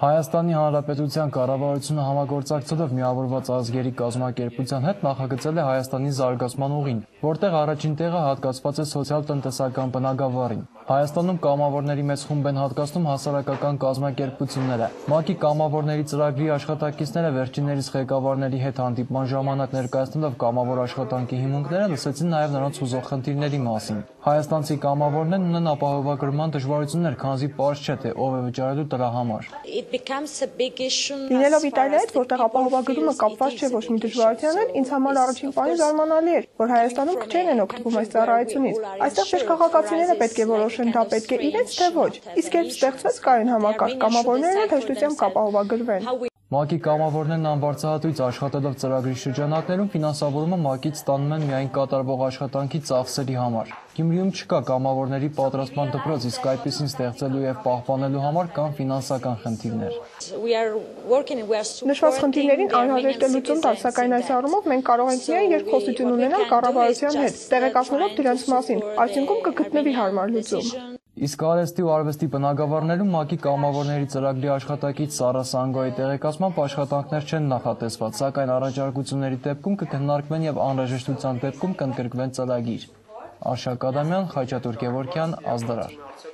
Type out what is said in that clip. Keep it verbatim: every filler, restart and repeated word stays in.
Հայաստանի Հանրապետության կառավարությունը համագործակցելով Միավորված ազգերի կազմակերպության հետ նախագծել է Հայաստանի զարգացման ուղին, որտեղ առաջին տեղը հատկացված է սոցիալ-տնտեսական բնագավառին։ Հայաստանում կամավորների մեծ խումբ են հատկացնում հասարակական կազմակերպությունները։ ՄԱԿ-ի կամավորների ծրագրի աշխատակիցները վերջիններիս ղեկավարների հետ հանդիպման ժամանակ ներկայացնելով կամավոր աշխատանքի հիմունքները լսեցին նաև նրանց հուզող խնդիրների մասին։ Հայաստանցի կամավորներն ունեն ապահովագրման դժվարություններ, քանզի պարզ չէ, թե ով է վճարելու դրա համար։ Լինելով Իտալիայից, որտեղ ապահովագրումը կապված չէ ոչ մի դժվարության հետ, ինձ համար առաջին պահին զարմանալի էր, որ Հայաստանում քչերն են օգտվում այս ծառայությունից։ Այստեղ շրջքաղաքացիները պետք է որոշեն, դա պետք է իրենց թե ոչ։ Իսկ երբ ստեղծվեց կայուն համակարգ, կամավորներն էլ հեշտությամբ կապահովագրվեն։ ՄԱԿ-ի կամավորներն անբարձրահատույց աշխատելով ծրագրի շրջանակներում ֆինանսավորումը ՄԱԿ-ից ստանում են միայն կատարվող աշխատանքի ծախսերի համար։ Գյումրիում չկա կամավորների պատրաստման դպրոց, իսկ այդպիսին ստեղծելու եւ պահպանելու համար կան ֆինանսական խնդիրներ։ Նշված խնդիրներին անհրաժեշտ է լուծում տալ, սակայն այս առումով մենք կարող ենք միայն երկխոսություն ունենալ կառավարության հետ, տեղեկացնելով դրանց մասին, արդյունքում կգտնվի հարմար լուծում։ Իսկ արհեստի ու արվեստի բնագավառներում ՄԱԿ-ի կամավորների ծրագրի աշխատակից Սարա Սանգոյի տեղեկացմամբ աշխատանքներ չեն նախատեսված, սակայն առաջարկությունների դեպքում կքննարկվեն եւ անհրաժեշտության դեպքում կընդգրկվեն ծրագիր։ Արշակ Ադամյան, Խաչատուր Գևորգյան, Ազդարար։